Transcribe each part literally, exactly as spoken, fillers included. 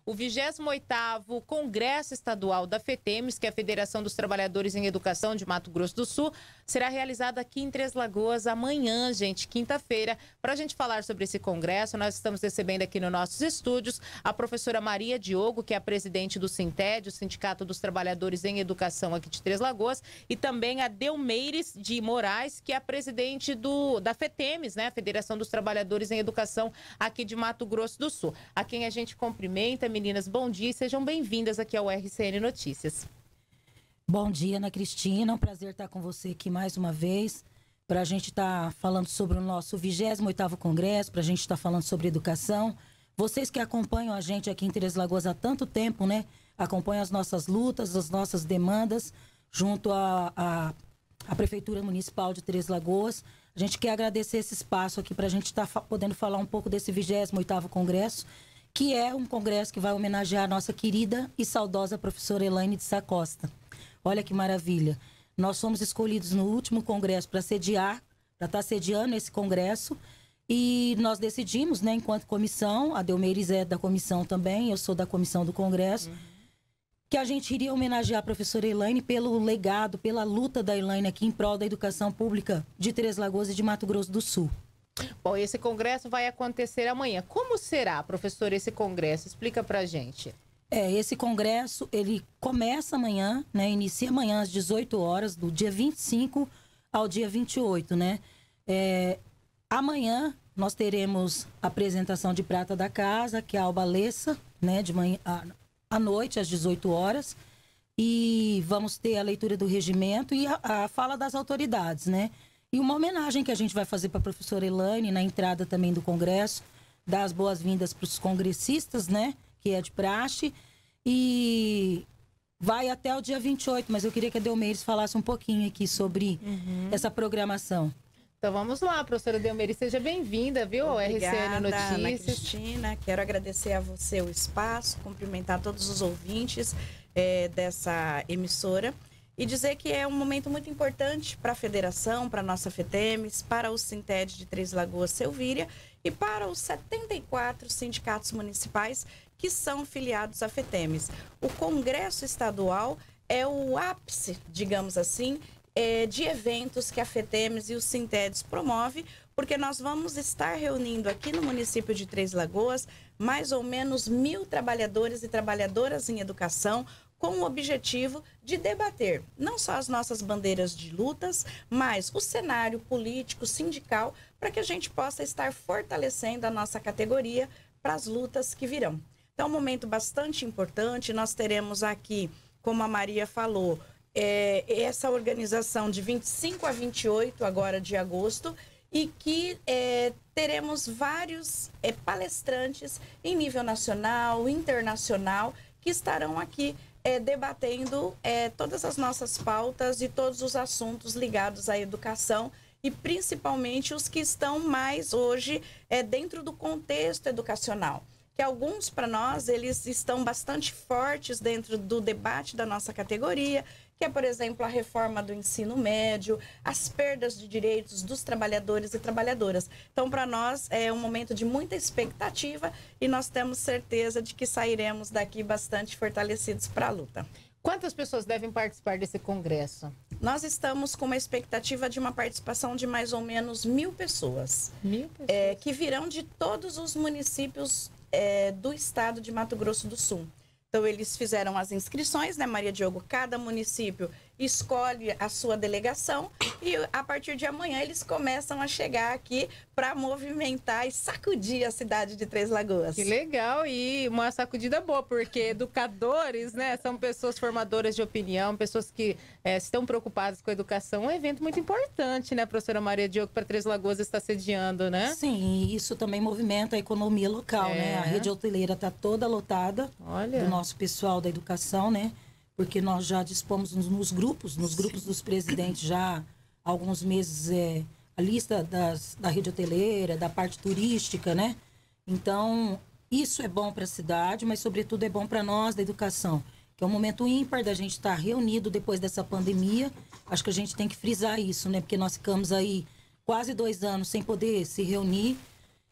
o vigésimo oitavo Congresso Estadual da FETEMES, que é a Federação dos Trabalhadores em Educação de Mato Grosso do Sul, será realizado aqui em Três Lagoas amanhã, gente, quinta-feira. Para a gente falar sobre esse congresso, nós estamos recebendo aqui nos nossos estúdios a professora Maria Diogo, que é a presidente do Sinted, o Sindicato dos Trabalhadores em Educação aqui de Três Lagoas, e também a Delmeires de Moraes, que é a presidente do, da FETEMES, né, a Federação dos Trabalhadores em Educação aqui de Mato Grosso do Sul. A quem a gente cumprimenta, meninas, bom dia e sejam bem-vindas aqui ao R C N Notícias. Bom dia, Ana Cristina, é um prazer estar com você aqui mais uma vez, para a gente estar falando sobre o nosso vigésimo oitavo Congresso, para a gente estar falando sobre educação. Vocês que acompanham a gente aqui em Três Lagoas há tanto tempo, né, acompanham as nossas lutas, as nossas demandas, junto à a, a, a Prefeitura Municipal de Três Lagoas. A gente quer agradecer esse espaço aqui para a gente estar podendo falar um pouco desse vigésimo oitavo Congresso, que é um congresso que vai homenagear a nossa querida e saudosa professora Elaine de Sá Costa. Olha que maravilha. Nós fomos escolhidos no último congresso para sediar, para estar sediando esse congresso, e nós decidimos, né, enquanto comissão, a Delmeires é da comissão também, eu sou da comissão do congresso, uhum. que a gente iria homenagear a professora Elaine pelo legado, pela luta da Elaine aqui em prol da educação pública de Três Lagoas e de Mato Grosso do Sul. Bom, esse congresso vai acontecer amanhã. Como será, professor, esse congresso? Explica pra gente. É, esse congresso, ele começa amanhã, né? Inicia amanhã às dezoito horas, do dia vinte e cinco ao dia vinte e oito, né? É, amanhã nós teremos a apresentação de prata da casa, que é a Alba Lessa, né? De manhã, à, à noite, às dezoito horas. E vamos ter a leitura do regimento e a, a fala das autoridades, né? E uma homenagem que a gente vai fazer para a professora Elaine na entrada também do congresso, dar as boas-vindas para os congressistas, né? Que é de praxe, e vai até o dia vinte e oito, mas eu queria que a Delmeires falasse um pouquinho aqui sobre uhum. essa programação. Então vamos lá, professora Delmeires, seja bem-vinda, viu, ao R C N Notícias. Ana Cristina, quero agradecer a você o espaço, cumprimentar todos os ouvintes é, dessa emissora e dizer que é um momento muito importante para a federação, para a nossa FETEMES, para o Sinted de Três Lagoas Selvíria e para os setenta e quatro sindicatos municipais que são filiados à FETEMES. O Congresso Estadual é o ápice, digamos assim, é, de eventos que a FETEMES e os Sintedes promove, porque nós vamos estar reunindo aqui no município de Três Lagoas mais ou menos mil trabalhadores e trabalhadoras em educação, com o objetivo de debater não só as nossas bandeiras de lutas, mas o cenário político, sindical, para que a gente possa estar fortalecendo a nossa categoria para as lutas que virão. Então, é um momento bastante importante. Nós teremos aqui, como a Maria falou, é, essa organização de vinte e cinco a vinte e oito agora de agosto, e que é, teremos vários é, palestrantes em nível nacional, internacional, que estarão aqui É, debatendo é, todas as nossas pautas e todos os assuntos ligados à educação e principalmente os que estão mais hoje é, dentro do contexto educacional. Que alguns, para nós, eles estão bastante fortes dentro do debate da nossa categoria, que é, por exemplo, a reforma do ensino médio, as perdas de direitos dos trabalhadores e trabalhadoras. Então, para nós, é um momento de muita expectativa e nós temos certeza de que sairemos daqui bastante fortalecidos para a luta. Quantas pessoas devem participar desse congresso? Nós estamos com uma expectativa de uma participação de mais ou menos mil pessoas. Mil pessoas? É, que virão de todos os municípios é, do estado de Mato Grosso do Sul. Então, eles fizeram as inscrições, né, Maria Diogo? Cada município escolhe a sua delegação e, a partir de amanhã, eles começam a chegar aqui para movimentar e sacudir a cidade de Três Lagoas. Que legal! E uma sacudida boa, porque educadores, né, são pessoas formadoras de opinião, pessoas que é, estão preocupadas com a educação. É um evento muito importante, né, professora Maria Diogo, para Três Lagoas estar sediando, né? Sim, e isso também movimenta a economia local, é. né? A rede hoteleira está toda lotada. Olha. Do nosso pessoal da educação, né? Porque nós já dispomos nos, nos grupos, nos grupos Sim. dos presidentes já há alguns meses, é, a lista das, da rede hoteleira, da parte turística, né? Então, isso é bom para a cidade, mas sobretudo é bom para nós da educação, que é um momento ímpar da gente estar reunido depois dessa pandemia. Acho que a gente tem que frisar isso, né? Porque nós ficamos aí quase dois anos sem poder se reunir.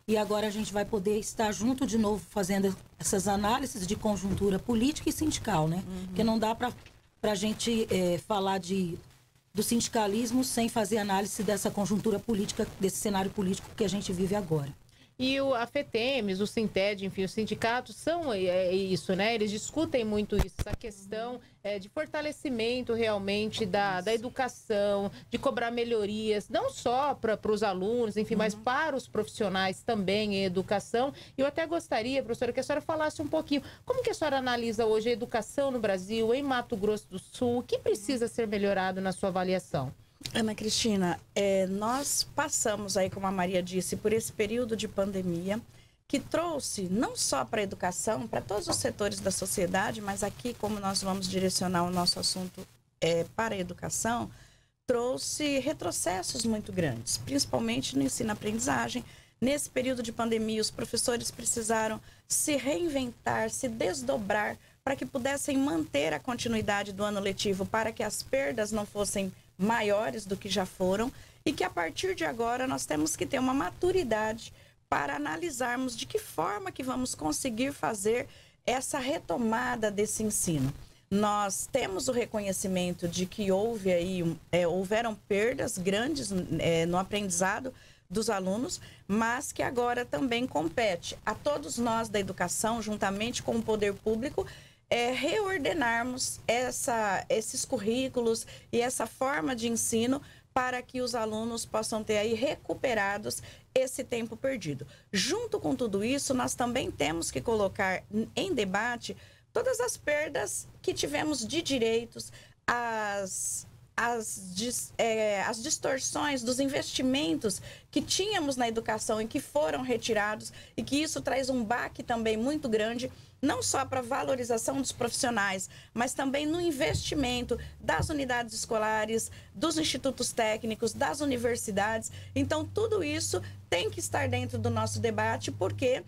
e agora a gente vai poder estar junto de novo fazendo essas análises de conjuntura política e sindical, né? Uhum. Porque não dá para a gente é, falar de, do sindicalismo sem fazer análise dessa conjuntura política, desse cenário político que a gente vive agora. E o, a FETEMES, o Sinted, enfim, os sindicatos são é, é isso, né? Eles discutem muito isso, essa questão é, de fortalecimento realmente da, da educação, de cobrar melhorias, não só para os alunos, enfim, uhum. mas para os profissionais também em educação. E eu até gostaria, professora, que a senhora falasse um pouquinho, como que a senhora analisa hoje a educação no Brasil, em Mato Grosso do Sul, o que precisa ser melhorado na sua avaliação? Ana Cristina, é, nós passamos aí, como a Maria disse, por esse período de pandemia que trouxe não só para a educação, para todos os setores da sociedade, mas aqui, como nós vamos direcionar o nosso assunto é, para a educação, trouxe retrocessos muito grandes, principalmente no ensino-aprendizagem. Nesse período de pandemia, os professores precisaram se reinventar, se desdobrar para que pudessem manter a continuidade do ano letivo, para que as perdas não fossem maiores do que já foram, e que a partir de agora nós temos que ter uma maturidade para analisarmos de que forma que vamos conseguir fazer essa retomada desse ensino. Nós temos o reconhecimento de que houve aí, é, houveram perdas grandes é, no aprendizado dos alunos, mas que agora também compete a todos nós da educação, juntamente com o poder público, É reordenarmos essa, esses currículos e essa forma de ensino para que os alunos possam ter aí recuperados esse tempo perdido. Junto com tudo isso, nós também temos que colocar em debate todas as perdas que tivemos de direitos, as, as, é, as distorções dos investimentos que tínhamos na educação e que foram retirados, e que isso traz um baque também muito grande, não só para a valorização dos profissionais, mas também no investimento das unidades escolares, dos institutos técnicos, das universidades. Então, tudo isso tem que estar dentro do nosso debate, porque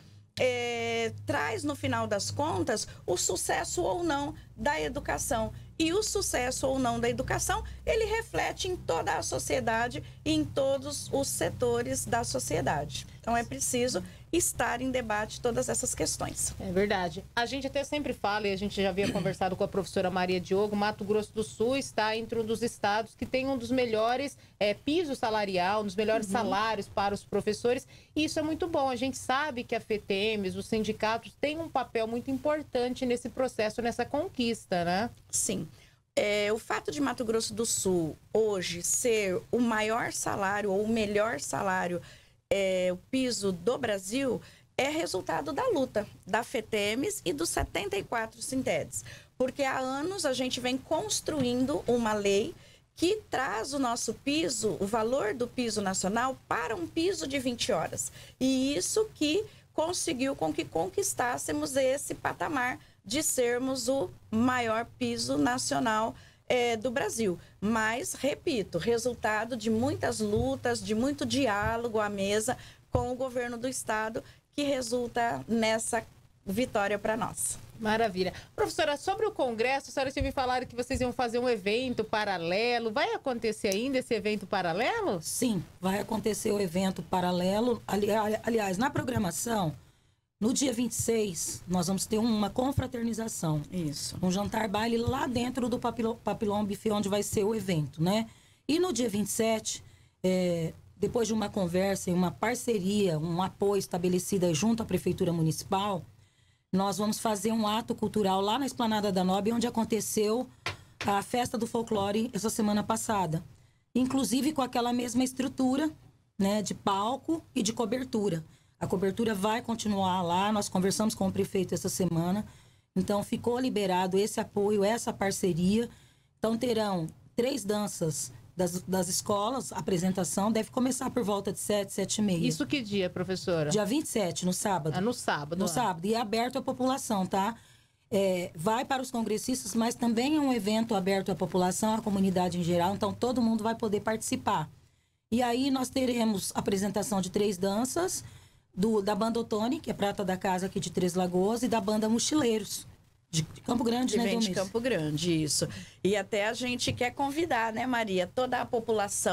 é, traz, no final das contas, o sucesso ou não da educação. E o sucesso ou não da educação, ele reflete em toda a sociedade e em todos os setores da sociedade. Então, é preciso estar em debate todas essas questões. É verdade. A gente até sempre fala, e a gente já havia conversado com a professora Maria Diogo, Mato Grosso do Sul está entre um dos estados que tem um dos melhores é, piso salarial, um dos melhores uhum. salários para os professores. E isso é muito bom. A gente sabe que a FETEMES, os sindicatos, têm um papel muito importante nesse processo, nessa conquista, né? Sim. É, o fato de Mato Grosso do Sul hoje ser o maior salário ou o melhor salário, é, o piso do Brasil, é resultado da luta da FETEMES e dos setenta e quatro Sintedes. Porque há anos a gente vem construindo uma lei que traz o nosso piso, o valor do piso nacional, para um piso de vinte horas. E isso que conseguiu com que conquistássemos esse patamar de sermos o maior piso nacional é, do Brasil. Mas, repito, resultado de muitas lutas, de muito diálogo à mesa com o governo do estado, que resulta nessa vitória para nós. Maravilha. Professora, sobre o Congresso, a senhora tinha me falado que vocês iam fazer um evento paralelo. Vai acontecer ainda esse evento paralelo? Sim, vai acontecer o evento paralelo. Ali, aliás, na programação, no dia vinte e seis, nós vamos ter uma confraternização. Isso. Um jantar-baile lá dentro do Papilão, Papilão Buffet, onde vai ser o evento, né? E no dia vinte e sete, é, depois de uma conversa e uma parceria, um apoio estabelecido junto à Prefeitura Municipal, nós vamos fazer um ato cultural lá na Esplanada da Nobre, onde aconteceu a Festa do Folclore essa semana passada. Inclusive com aquela mesma estrutura, né, de palco e de cobertura. A cobertura vai continuar lá, nós conversamos com o prefeito essa semana, então ficou liberado esse apoio, essa parceria. Então terão três danças das, das escolas, a apresentação deve começar por volta de sete, sete e meia. Isso que dia, professora? Dia vinte e sete, no sábado. Ah, no sábado. No ah. sábado, e é aberto à população, tá? É, vai para os congressistas, mas também é um evento aberto à população, à comunidade em geral, então todo mundo vai poder participar. E aí nós teremos apresentação de três danças, Do, da banda Otone, que é prata da casa aqui de Três Lagoas, e da banda Mochileiros, de, de Campo Grande, que né, vem de Delmiro? Campo Grande, isso. E até a gente quer convidar, né, Maria, toda a população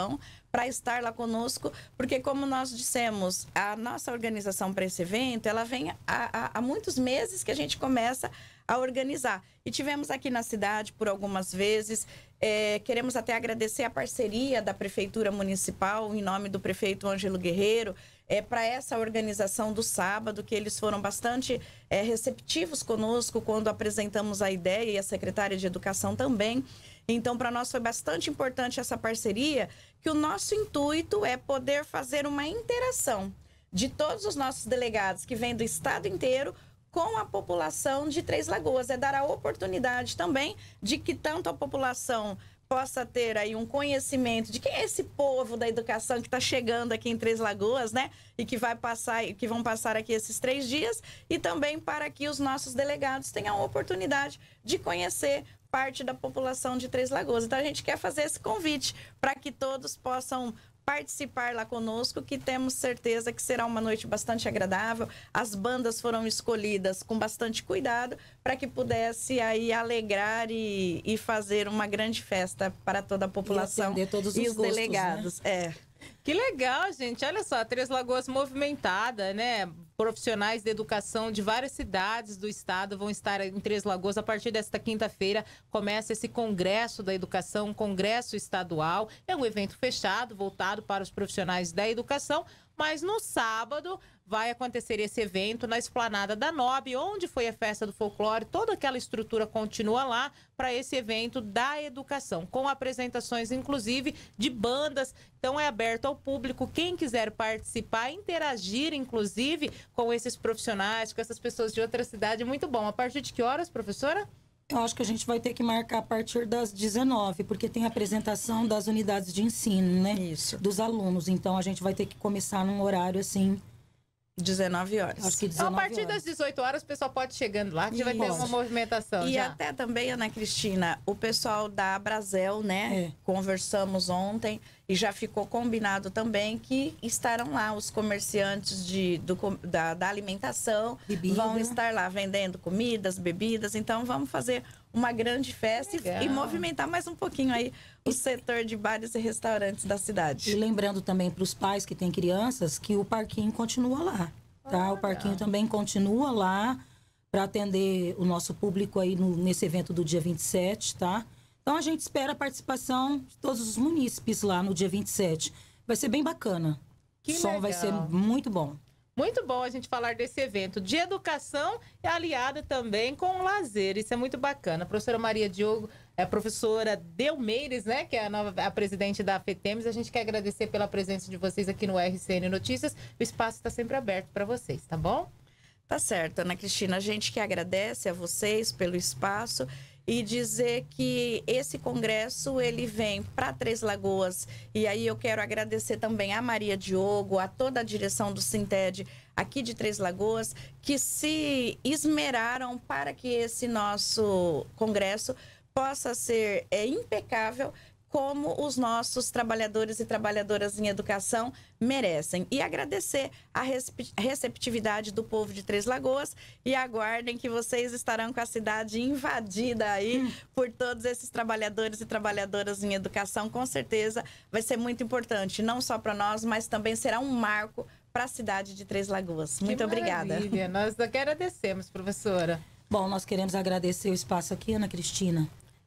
para estar lá conosco, porque como nós dissemos, a nossa organização para esse evento, ela vem há, há, há muitos meses que a gente começa a organizar. E tivemos aqui na cidade por algumas vezes, é, queremos até agradecer a parceria da Prefeitura Municipal, em nome do prefeito Ângelo Guerreiro, é, para essa organização do sábado, que eles foram bastante é, receptivos conosco quando apresentamos a ideia, e a secretária de Educação também. Então, para nós foi bastante importante essa parceria, que o nosso intuito é poder fazer uma interação de todos os nossos delegados que vêm do estado inteiro com a população de Três Lagoas. É dar a oportunidade também de que tanto a população possa ter aí um conhecimento de quem é esse povo da educação que está chegando aqui em Três Lagoas, né? E que vai passar, que vão passar aqui esses três dias, e também para que os nossos delegados tenham a oportunidade de conhecer parte da população de Três Lagoas. Então a gente quer fazer esse convite para que todos possam participar lá conosco, que temos certeza que será uma noite bastante agradável. As bandas foram escolhidas com bastante cuidado para que pudesse aí alegrar e, e fazer uma grande festa para toda a população e, todos e os, os gostos, delegados. Né? É. Que legal, gente. Olha só, Três Lagoas movimentada, né? Profissionais de educação de várias cidades do estado vão estar em Três Lagoas. A partir desta quinta-feira começa esse Congresso da Educação, Congresso Estadual. É um evento fechado, voltado para os profissionais da educação, mas no sábado vai acontecer esse evento na Esplanada da Nob, onde foi a Festa do Folclore. Toda aquela estrutura continua lá para esse evento da educação, com apresentações, inclusive, de bandas. Então, é aberto ao público. Quem quiser participar, interagir, inclusive, com esses profissionais, com essas pessoas de outra cidade, muito bom. A partir de que horas, professora? Eu acho que a gente vai ter que marcar a partir das dezenove, porque tem a apresentação das unidades de ensino, né? Isso. Dos alunos. Então, a gente vai ter que começar num horário, assim... dezenove horas. Acho que dezenove A partir horas. das dezoito horas, o pessoal pode ir chegando lá, que já vai ter Pode. uma movimentação. E já. até também, Ana Cristina, o pessoal da Brasel, né? É. Conversamos ontem e já ficou combinado também que estarão lá os comerciantes de, do, da, da alimentação, Bebida. vão estar lá vendendo comidas, bebidas. Então, vamos fazer uma grande festa e, Legal. e movimentar mais um pouquinho aí o setor de bares e restaurantes da E cidade. lembrando também para os pais que têm crianças que o parquinho continua lá, tá? Olha. O parquinho também continua lá para atender o nosso público aí no, nesse evento do dia vinte e sete, tá? Então a gente espera a participação de todos os munícipes lá no dia vinte e sete. Vai ser bem bacana. Que o som legal. vai ser muito bom. Muito bom a gente falar desse evento de educação e aliado também com o lazer. Isso é muito bacana. A professora Maria Diogo, é a professora Delmeires, né? Que é a nova a presidente da FETEMES. A gente quer agradecer pela presença de vocês aqui no R C N Notícias. O espaço está sempre aberto para vocês, tá bom? Tá certo, Ana Cristina. A gente que agradece a vocês pelo espaço e dizer que esse congresso, ele vem para Três Lagoas. E aí eu quero agradecer também a Maria Diogo, a toda a direção do Sinted aqui de Três Lagoas, que se esmeraram para que esse nosso congresso possa ser é, impecável, como os nossos trabalhadores e trabalhadoras em educação merecem. E agradecer a receptividade do povo de Três Lagoas e aguardem que vocês estarão com a cidade invadida aí hum. por todos esses trabalhadores e trabalhadoras em educação. Com certeza vai ser muito importante, não só para nós, mas também será um marco para a cidade de Três Lagoas. Muito obrigada. Nós agradecemos, professora. Bom, nós queremos agradecer o espaço aqui, Ana Cristina,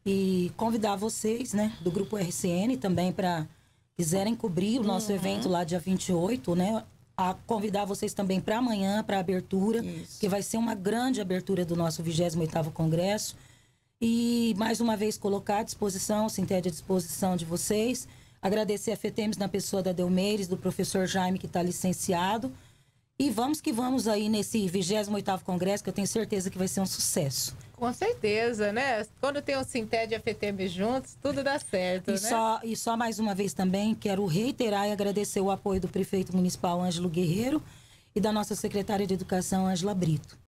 e convidar vocês, né, do Grupo R C N também, para quiserem cobrir o nosso uhum. evento lá dia vinte e oito, né? A convidar vocês também para amanhã, para a abertura, Isso. que vai ser uma grande abertura do nosso vigésimo oitavo Congresso. E, mais uma vez, colocar à disposição, o Sinted à disposição de vocês. Agradecer a FETEMES na pessoa da Delmeires, do professor Jaime, que está licenciado. E vamos que vamos aí nesse vigésimo oitavo Congresso, que eu tenho certeza que vai ser um sucesso. Com certeza, né? Quando tem o Sinted e a FETEMES juntos, tudo dá certo, e né? Só, e só mais uma vez também, quero reiterar e agradecer o apoio do prefeito municipal Ângelo Guerreiro e da nossa secretária de Educação, Ângela Brito.